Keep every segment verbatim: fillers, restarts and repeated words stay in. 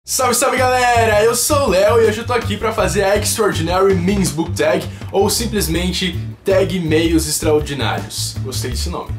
Salve, salve galera! Eu sou o Léo e hoje eu tô aqui pra fazer a Extraordinary Memes Book Tag, ou simplesmente Tag Meios Extraordinários. Gostei desse nome.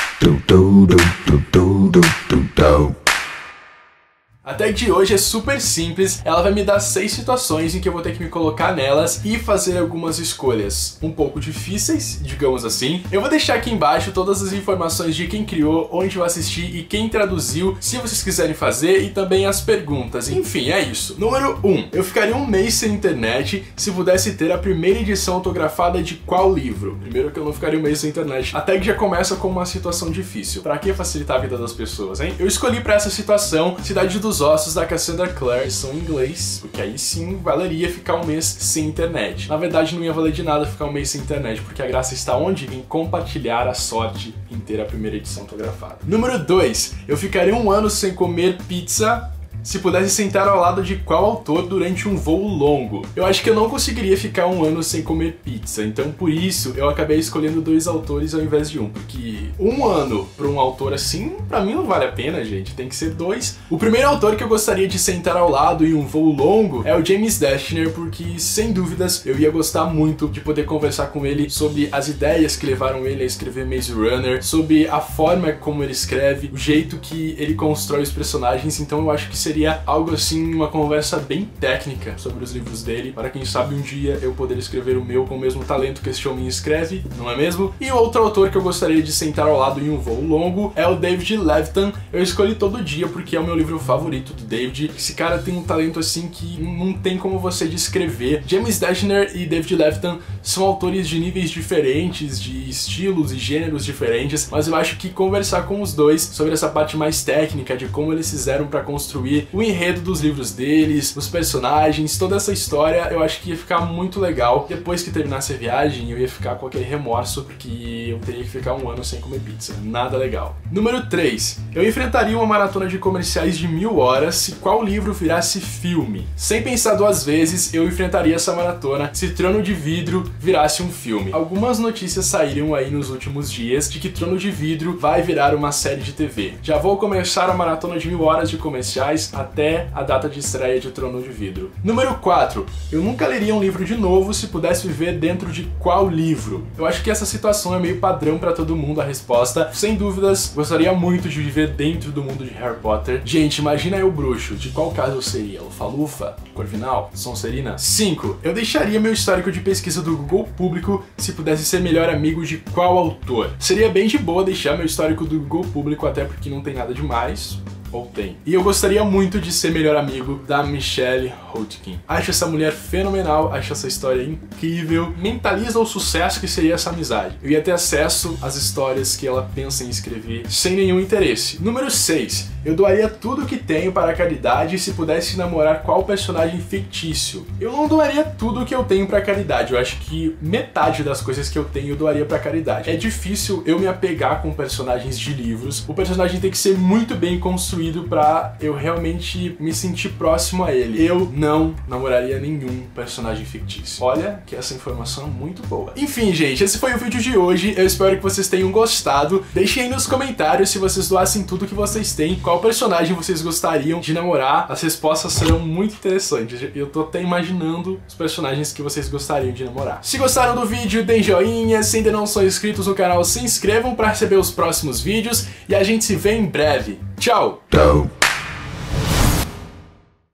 A tag de hoje é super simples, ela vai me dar seis situações em que eu vou ter que me colocar nelas e fazer algumas escolhas um pouco difíceis, digamos assim. Eu vou deixar aqui embaixo todas as informações de quem criou, onde eu assisti e quem traduziu, se vocês quiserem fazer, e também as perguntas. Enfim, é isso. Número um. Eu ficaria um mês sem internet se pudesse ter a primeira edição autografada de qual livro? Primeiro que eu não ficaria um mês sem internet. A tag já começa com uma situação difícil. Pra que facilitar a vida das pessoas, hein? Eu escolhi pra essa situação Cidade dos Ossos da Cassandra Clare, são em inglês, porque aí sim valeria ficar um mês sem internet. Na verdade não ia valer de nada ficar um mês sem internet, porque a graça está onde? Em compartilhar a sorte em ter a primeira edição autografada. Número dois. Eu ficaria um ano sem comer pizza se pudesse sentar ao lado de qual autor durante um voo longo. Eu acho que eu não conseguiria ficar um ano sem comer pizza, então por isso eu acabei escolhendo dois autores ao invés de um, porque um ano para um autor assim, pra mim não vale a pena, gente, tem que ser dois. O primeiro autor que eu gostaria de sentar ao lado em um voo longo é o James Dashner, porque sem dúvidas eu ia gostar muito de poder conversar com ele sobre as ideias que levaram ele a escrever Maze Runner, sobre a forma como ele escreve, o jeito que ele constrói os personagens, então eu acho que seria Seria algo assim, uma conversa bem técnica sobre os livros dele, para quem sabe um dia eu poder escrever o meu com o mesmo talento que esse homem escreve, não é mesmo? E outro autor que eu gostaria de sentar ao lado em um voo longo é o David Levitan. Eu escolhi Todo Dia porque é o meu livro favorito do David. Esse cara tem um talento assim que não tem como você descrever. James Dashner e David Levitan são autores de níveis diferentes, de estilos e gêneros diferentes, mas eu acho que conversar com os dois sobre essa parte mais técnica de como eles fizeram para construir o enredo dos livros deles, os personagens, toda essa história, eu acho que ia ficar muito legal. Depois que terminasse a viagem, eu ia ficar com aquele remorso, porque eu teria que ficar um ano sem comer pizza. Nada legal. Número três. Eu enfrentaria uma maratona de comerciais de mil horas se qual livro virasse filme. Sem pensar duas vezes, eu enfrentaria essa maratona se Trono de Vidro virasse um filme. Algumas notícias saíram aí nos últimos dias de que Trono de Vidro vai virar uma série de T V. Já vou começar a maratona de mil horas de comerciais até a data de estreia de Trono de Vidro. Número quatro. Eu nunca leria um livro de novo se pudesse viver dentro de qual livro? Eu acho que essa situação é meio padrão pra todo mundo a resposta. Sem dúvidas, gostaria muito de viver dentro do mundo de Harry Potter. Gente, imagina eu bruxo. De qual caso eu seria? Lufa-Lufa? Corvinal? Sonserina? cinco. Eu deixaria meu histórico de pesquisa do Google Público se pudesse ser melhor amigo de qual autor? Seria bem de boa deixar meu histórico do Google Público, até porque não tem nada demais. Ou tem. E eu gostaria muito de ser melhor amigo da Michelle Hodgkin. Acho essa mulher fenomenal, acho essa história incrível. Mentaliza o sucesso que seria essa amizade. Eu ia ter acesso às histórias que ela pensa em escrever sem nenhum interesse. Número seis. Eu doaria tudo que tenho para a caridade se pudesse namorar qual personagem fictício. Eu não doaria tudo que eu tenho para a caridade. Eu acho que metade das coisas que eu tenho eu doaria para a caridade. É difícil eu me apegar com personagens de livros. O personagem tem que ser muito bem construído pra eu realmente me sentir próximo a ele. Eu não namoraria nenhum personagem fictício. Olha que essa informação é muito boa. Enfim, gente, esse foi o vídeo de hoje. Eu espero que vocês tenham gostado. Deixem aí nos comentários se vocês doassem tudo que vocês têm, qual personagem vocês gostariam de namorar. As respostas serão muito interessantes. Eu tô até imaginando os personagens que vocês gostariam de namorar. Se gostaram do vídeo, deem joinha. Se ainda não são inscritos no canal, se inscrevam para receber os próximos vídeos. E a gente se vê em breve. Tchau! Tchau!